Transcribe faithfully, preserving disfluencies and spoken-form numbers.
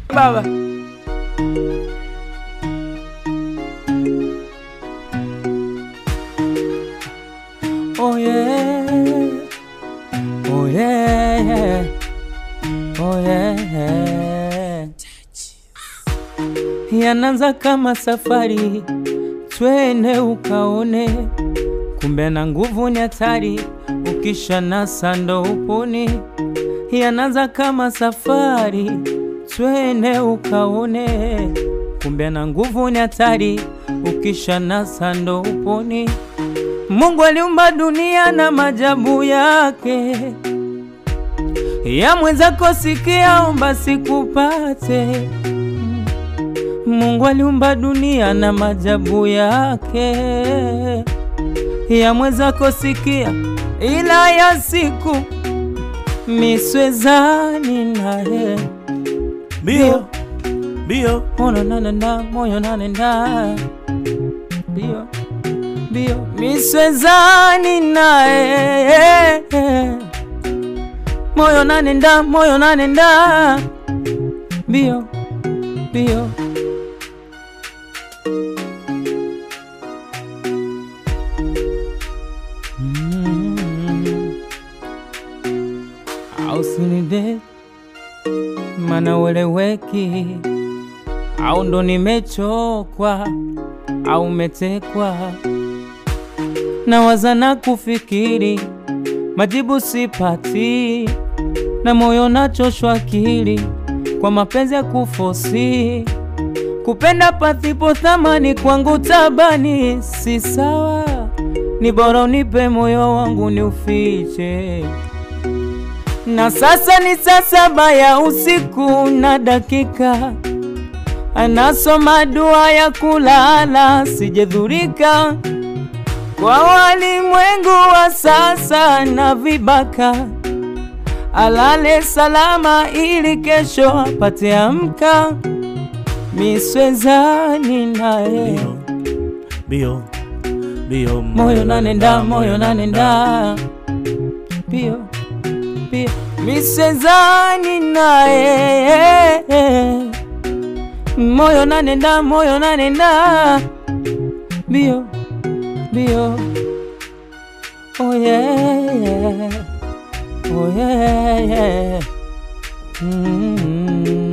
Baba. Oh yeah, oh yeah, oh yeah. Yananza kama safari, twende ukaone, kumbe na nguvu ni hatari, ukisha nasa ndo uponi. Yananza kama safari, twende ukaone, kumbe na nguvu ni hatari, ukisha nasa ndo uponi. Mungu aliumba dunia na maajabu yake, ya mwenzako sikia omba sikupate. Mungu aliumba dunia na maajabu yake, ya mwenzako sikia ila ya siku miswezani nae. Bio, bio, moyo nanenda, moyo nanenda. Bio, bio, miswezani nae. Moyo nanenda, moyo nanenda. Bio, bio. Au sinide mana weleweki, au ndo nimechokwa, au metekwa na wazana kufikiri, majibu sipati, na moyo nachoshwa akili kwa mapenzi ya kufosi. Kupenda pasipo thamani kwangu tabani, si sawa, ni bora unipe moyo wangu ni ufiche. Na sasa ni saa saba ya usiku na dakika, anasoma dua ya kulala, sijedhurika kwa walimwengu wa sasa na vibaka. Alale salama ili kesho apate amka, miswezani nae. bio, bio, moyo nanenda, moyo nanenda. Bio, bio, miswezani nae. Moyo nanenda, moyo nanenda. Bio, bio. Oh yeah, oh yeah, yeah. Mm-hmm.